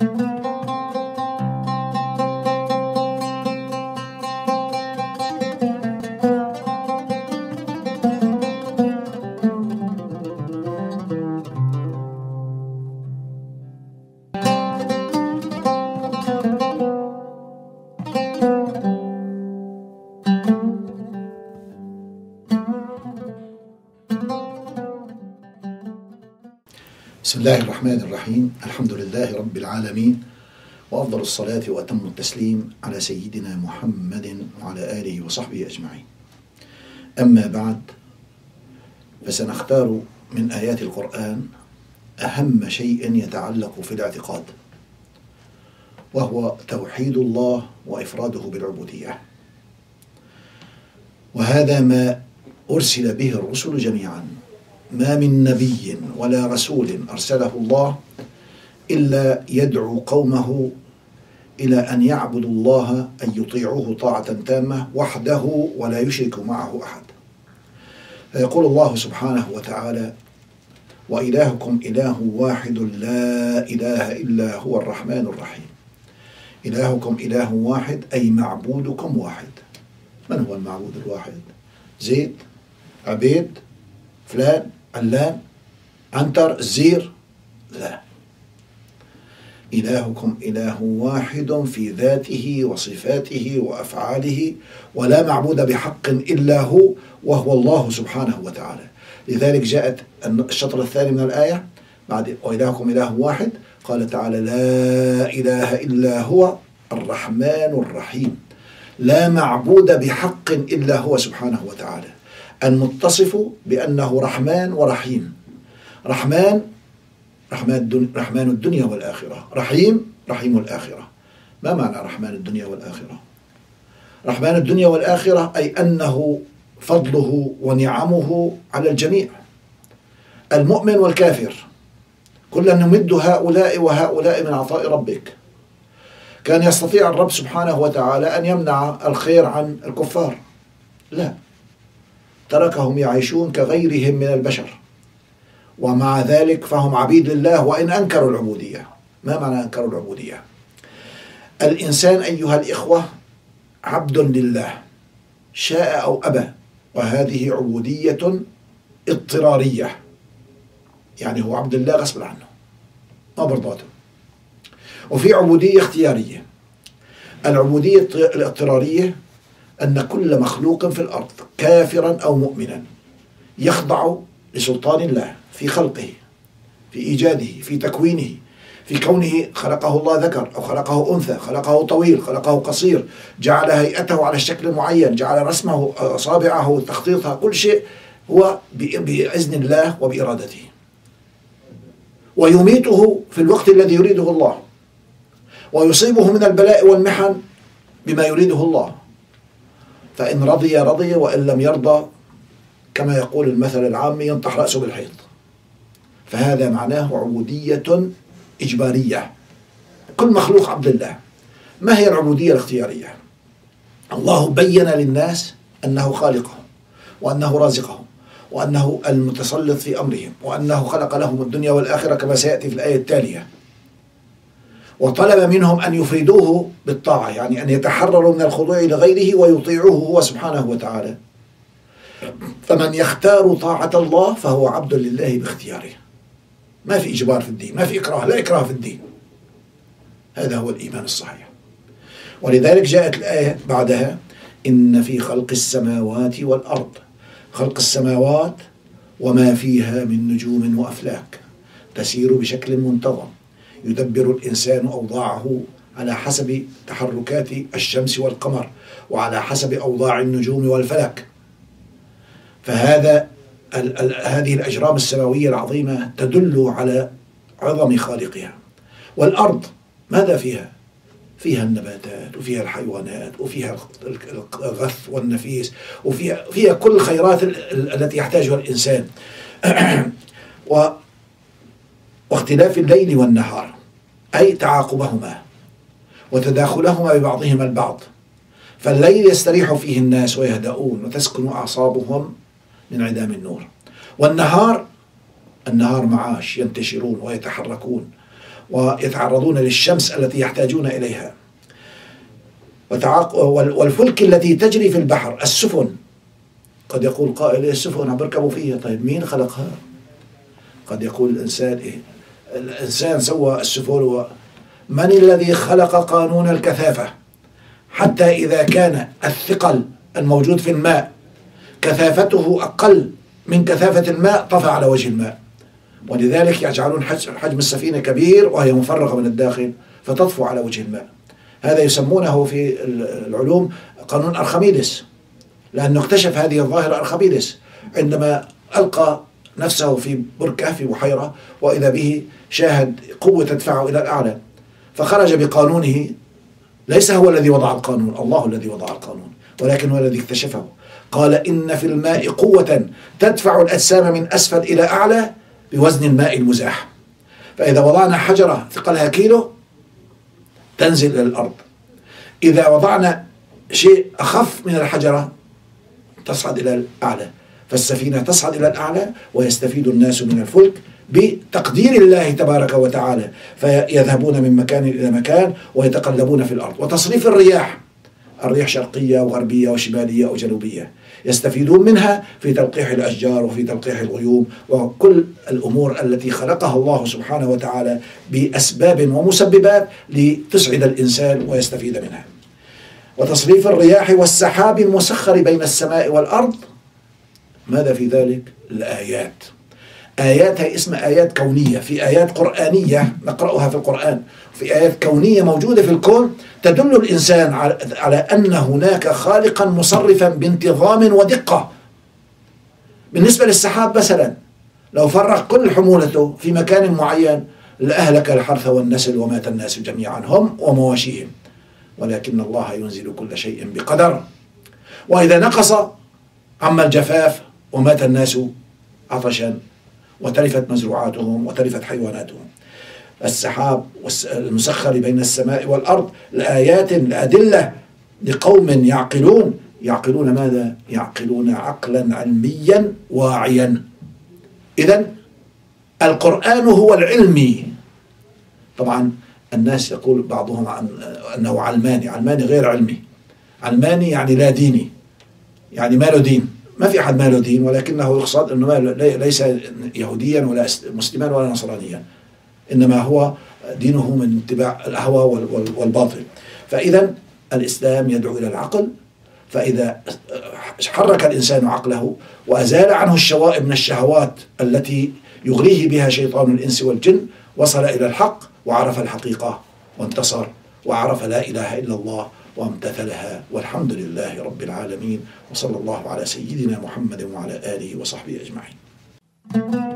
بسم الله الرحمن الرحيم. الحمد لله رب العالمين، وأفضل الصلاة وأتم التسليم على سيدنا محمد وعلى آله وصحبه أجمعين. أما بعد، فسنختار من آيات القرآن أهم شيء يتعلق في الاعتقاد، وهو توحيد الله وإفراده بالعبودية، وهذا ما أرسل به الرسل جميعا. ما من نبي ولا رسول أرسله الله إلا يدعو قومه إلى أن يعبدوا الله، أن يطيعوه طاعة تامة وحده ولا يشركوا معه أحد. فيقول الله سبحانه وتعالى: وإلهكم إله واحد لا إله إلا هو الرحمن الرحيم. إلهكم إله واحد أي معبودكم واحد. من هو المعبود الواحد؟ زيد، عبيد، فلان، علان، عنتر، الزير؟ لا، إلهكم إله واحد في ذاته وصفاته وأفعاله، ولا معبود بحق إلا هو، وهو الله سبحانه وتعالى. لذلك جاءت الشطر الثاني من الآية بعد وإلهكم إله واحد، قال تعالى: لا إله إلا هو الرحمن الرحيم. لا معبود بحق إلا هو سبحانه وتعالى، المتصف بأنه رحمن ورحيم. رحمن الدنيا والآخرة، رحيم الآخرة. ما معنى رحمن الدنيا والآخرة؟ رحمن الدنيا والآخرة أي أنه فضله ونعمه على الجميع، المؤمن والكافر، كلا نمد هؤلاء وهؤلاء من عطاء ربك. كان يستطيع الرب سبحانه وتعالى أن يمنع الخير عن الكفار، لا، تركهم يعيشون كغيرهم من البشر، ومع ذلك فهم عبيد لله وإن أنكروا العبودية. ما معنى أنكروا العبودية؟ الإنسان أيها الإخوة عبد لله شاء أو أبى، وهذه عبودية اضطرارية، يعني هو عبد الله غصب عنه ما برضاته. وفي عبودية اختيارية. العبودية الاضطرارية أن كل مخلوق في الأرض كافرا أو مؤمنا يخضع لسلطان الله في خلقه، في إيجاده، في تكوينه، في كونه خلقه الله ذكر أو خلقه أنثى، خلقه طويل، خلقه قصير، جعل هيئته على الشكل المعين، جعل رسمه، أصابعه، تخطيطها، كل شيء هو بإذن الله وبإرادته، ويميته في الوقت الذي يريده الله، ويصيبه من البلاء والمحن بما يريده الله. فإن رضي رضي، وإن لم يرضى كما يقول المثل العامي ينطح رأسه بالحيط. فهذا معناه عبودية إجبارية. كل مخلوق عبد الله. ما هي العبودية الاختيارية؟ الله بين للناس أنه خالقهم، وأنه رازقهم، وأنه المتسلط في أمرهم، وأنه خلق لهم الدنيا والآخرة كما سيأتي في الآية التالية، وطلب منهم أن يفردوه بالطاعة، يعني أن يتحرروا من الخضوع لغيره ويطيعوه هو سبحانه وتعالى. فمن يختار طاعة الله فهو عبد لله باختياره. ما في إجبار في الدين، ما في إكراه، لا إكراه في الدين. هذا هو الإيمان الصحيح. ولذلك جاءت الآية بعدها: إن في خلق السماوات والأرض. خلق السماوات وما فيها من نجوم وأفلاك تسير بشكل منتظم، يدبر الإنسان أوضاعه على حسب تحركات الشمس والقمر، وعلى حسب أوضاع النجوم والفلك. فهذه الأجرام السماوية العظيمة تدل على عظم خالقها. والأرض ماذا فيها؟ فيها النباتات، وفيها الحيوانات، وفيها الغث والنفيس، وفيها كل الخيرات التي يحتاجها الإنسان. واختلاف الليل والنهار أي تعاقبهما وتداخلهما ببعضهما البعض. فالليل يستريح فيه الناس ويهدؤون وتسكن أعصابهم من انعدام النور، والنهار معاش، ينتشرون ويتحركون ويتعرضون للشمس التي يحتاجون إليها، والفلك التي تجري في البحر، السفن. قد يقول قائل السفن بركبوا فيها، طيب مين خلقها؟ قد يقول الإنسان الإنسان سوى السفن. من الذي خلق قانون الكثافة حتى إذا كان الثقل الموجود في الماء كثافته أقل من كثافة الماء طفى على وجه الماء، ولذلك يجعلون حجم السفينة كبير وهي مفرغة من الداخل فتطفو على وجه الماء. هذا يسمونه في العلوم قانون أرخميدس، لأنه اكتشف هذه الظاهرة أرخميدس عندما ألقى نفسه في بركة في بحيرة، وإذا به شاهد قوة تدفعه إلى الأعلى، فخرج بقانونه. ليس هو الذي وضع القانون، الله الذي وضع القانون، ولكن هو الذي اكتشفه. قال إن في الماء قوة تدفع الأجسام من أسفل إلى أعلى بوزن الماء المزاح، فإذا وضعنا حجرة ثقلها كيلو تنزل إلى الأرض، إذا وضعنا شيء أخف من الحجرة تصعد إلى الأعلى، فالسفينة تصعد إلى الأعلى ويستفيد الناس من الفلك بتقدير الله تبارك وتعالى، فيذهبون من مكان إلى مكان ويتقلبون في الأرض. وتصريف الرياح شرقية وغربية وشمالية وجنوبية يستفيدون منها في تلقيح الأشجار وفي تلقيح الغيوم وكل الأمور التي خلقها الله سبحانه وتعالى بأسباب ومسببات لتسعد الإنسان ويستفيد منها. وتصريف الرياح والسحاب المسخر بين السماء والأرض، ماذا في ذلك؟ الآيات. آيات هي اسم آيات كونية، في آيات قرآنية نقرأها في القرآن، في آيات كونية موجودة في الكون تدل الإنسان على أن هناك خالقا مصرفا بانتظام ودقة. بالنسبة للسحاب مثلا، لو فرغ كل حمولته في مكان معين لأهلك الحرث والنسل ومات الناس جميعا هم ومواشيهم، ولكن الله ينزل كل شيء بقدر. وإذا نقص عم الجفاف ومات الناس عطشا وتلفت مزروعاتهم وتلفت حيواناتهم. السحاب المسخر بين السماء والأرض لآيات لأدلة لقوم يعقلون. يعقلون ماذا؟ يعقلون عقلا علميا واعيا. إذن القرآن هو العلمي. طبعا الناس يقول بعضهم أنه علماني. علماني غير علمي. علماني يعني لا ديني، يعني ما له دين. ما في أحد ما له دين، ولكنه يقصد أنه ليس يهوديا ولا مسلما ولا نصرانيا، إنما هو دينه من اتباع الهوى والباطل. فإذا الإسلام يدعو إلى العقل، فإذا حرك الإنسان عقله وأزال عنه الشوائب من الشهوات التي يغريه بها شيطان الإنس والجن، وصل إلى الحق وعرف الحقيقة وانتصر وعرف لا إله إلا الله وامتثلها، والحمد لله رب العالمين، وصلى الله على سيدنا محمد وعلى آله وصحبه أجمعين.